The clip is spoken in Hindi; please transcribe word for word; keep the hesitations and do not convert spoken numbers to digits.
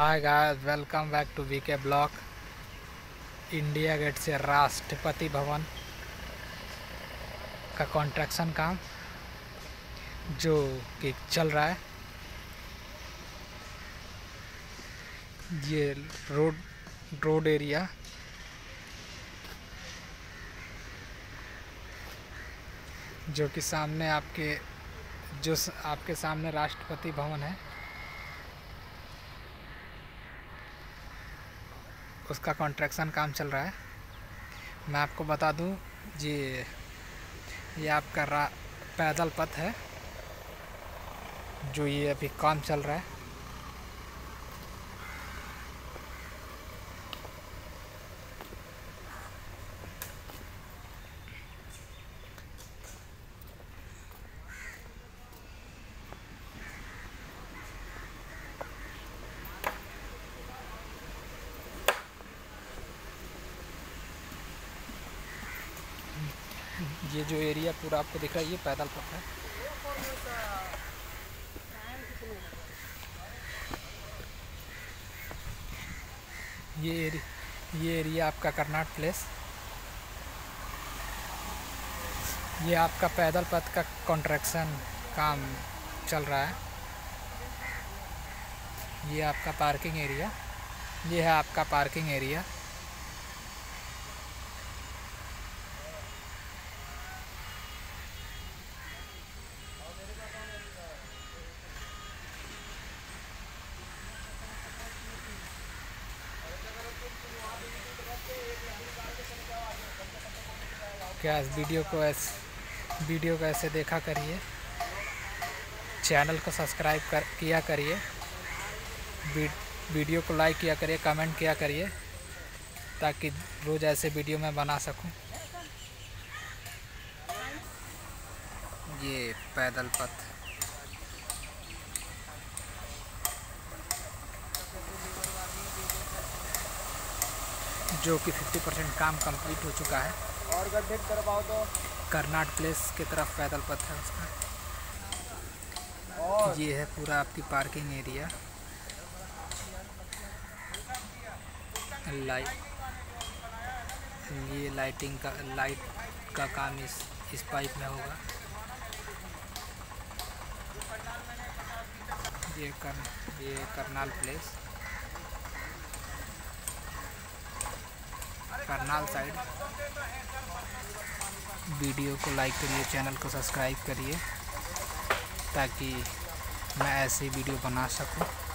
Hi guys, welcome back to VK vlog. India gate से राष्ट्रपति भवन का कंस्ट्रक्शन काम जो कि चल रहा है। ये रोड रोड एरिया जो कि सामने आपके जो आपके सामने राष्ट्रपति भवन है, उसका कंस्ट्रक्शन काम चल रहा है। मैं आपको बता दूं, ये ये आपका पैदल पथ है जो ये अभी काम चल रहा है। ये जो एरिया पूरा आपको दिख रहा है, ये पैदल पथ है। ये एरिया ये एरिया आपका कर्नाट प्लेस, ये आपका पैदल पथ का कंस्ट्रक्शन काम चल रहा है। ये आपका पार्किंग एरिया, ये है आपका पार्किंग एरिया। क्या इस वीडियो को ऐसे वीडियो को ऐसे देखा करिए, चैनल को सब्सक्राइब कर किया करिए, वीडियो को लाइक किया करिए, कमेंट किया करिए, ताकि रोज़ ऐसे वीडियो मैं बना सकूं। ये पैदल पथ जो कि पचास परसेंट काम कंप्लीट हो चुका है। और गड्ढे करवाओ तो कर्नाट प्लेस की तरफ पैदल पथ है उसका। और ये है पूरा आपकी पार्किंग एरिया। लाइट ये लाइटिंग का लाइट का काम इस इस पाइप में होगा। ये कर ये Karnal place, Karnal side. Video को लाइक करिए, चैनल को सब्सक्राइब करिए, ताकि मैं ऐसी वीडियो बना सकूं।